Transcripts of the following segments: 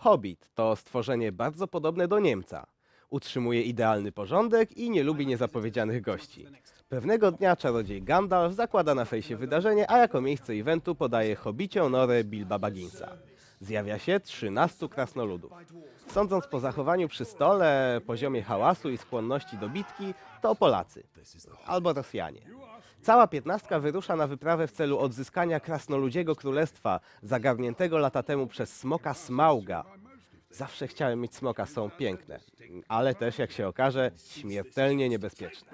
Hobbit to stworzenie bardzo podobne do Niemca. Utrzymuje idealny porządek i nie lubi niezapowiedzianych gości. Pewnego dnia czarodziej Gandalf zakłada na fejsie wydarzenie, a jako miejsce eventu podaje hobbicią norę Bilba Bagginsa. Zjawia się 13 krasnoludów. Sądząc po zachowaniu przy stole, poziomie hałasu i skłonności do bitki, to Polacy. Albo Rosjanie. Cała 15 wyrusza na wyprawę w celu odzyskania krasnoludziego królestwa, zagarniętego lata temu przez smoka Smauga. Zawsze chciałem mieć smoka, są piękne, ale też, jak się okaże, śmiertelnie niebezpieczne.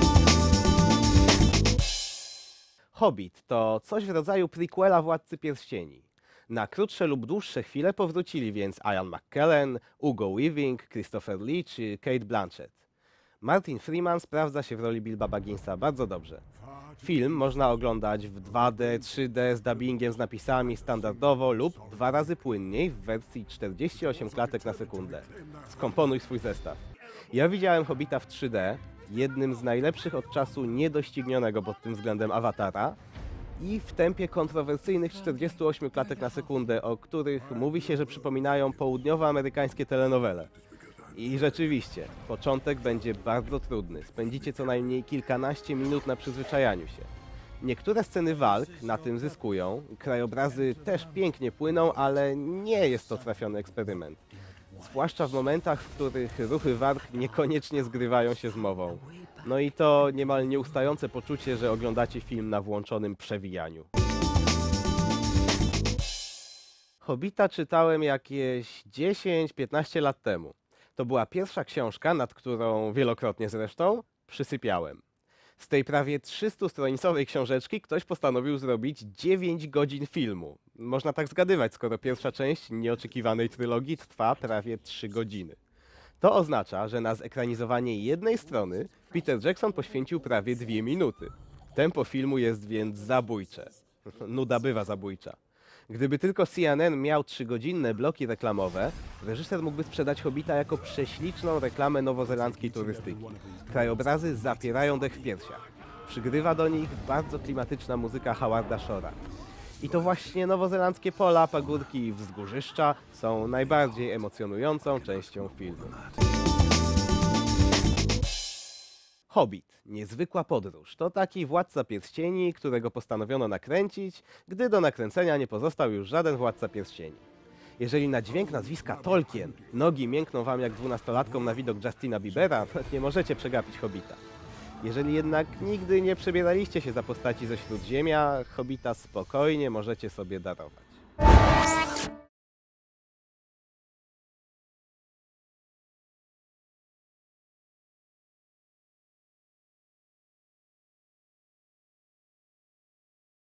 Hobbit to coś w rodzaju prequela Władcy Pierścieni. Na krótsze lub dłuższe chwile powrócili więc Ian McKellen, Hugo Weaving, Christopher Lee czy Cate Blanchett. Martin Freeman sprawdza się w roli Bilba Bagginsa bardzo dobrze. Film można oglądać w 2D, 3D z dubbingiem z napisami standardowo lub 2 razy płynniej w wersji 48 klatek na sekundę. Skomponuj swój zestaw. Ja widziałem Hobbita w 3D, jednym z najlepszych od czasu niedoścignionego pod tym względem awatara, i w tempie kontrowersyjnych 48 klatek na sekundę, o których mówi się, że przypominają południowoamerykańskie telenowele. I rzeczywiście, początek będzie bardzo trudny. Spędzicie co najmniej kilkanaście minut na przyzwyczajaniu się. Niektóre sceny walk na tym zyskują, krajobrazy też pięknie płyną, ale nie jest to trafiony eksperyment. Zwłaszcza w momentach, w których ruchy warg niekoniecznie zgrywają się z mową. No i to niemal nieustające poczucie, że oglądacie film na włączonym przewijaniu. Hobbita czytałem jakieś 10-15 lat temu. To była pierwsza książka, nad którą wielokrotnie zresztą przysypiałem. Z tej prawie 300-stronicowej książeczki ktoś postanowił zrobić 9 godzin filmu. Można tak zgadywać, skoro pierwsza część nieoczekiwanej trylogii trwa prawie 3 godziny. To oznacza, że na zekranizowanie jednej strony Peter Jackson poświęcił prawie 2 minuty. Tempo filmu jest więc zabójcze. Nuda bywa zabójcza. Gdyby tylko CNN miał 3-godzinne bloki reklamowe, reżyser mógłby sprzedać Hobbita jako prześliczną reklamę nowozelandzkiej turystyki. Krajobrazy zapierają dech w piersiach. Przygrywa do nich bardzo klimatyczna muzyka Howarda Shore'a. I to właśnie nowozelandzkie pola, pagórki i wzgórzyszcza są najbardziej emocjonującą częścią filmu. Hobbit. Niezwykła podróż. To taki Władca Pierścieni, którego postanowiono nakręcić, gdy do nakręcenia nie pozostał już żaden Władca Pierścieni. Jeżeli na dźwięk nazwiska Tolkien nogi miękną wam jak 12-latkom na widok Justina Biebera, nie możecie przegapić Hobbita. Jeżeli jednak nigdy nie przebieraliście się za postaci ze Śródziemia, Hobbita spokojnie możecie sobie darować.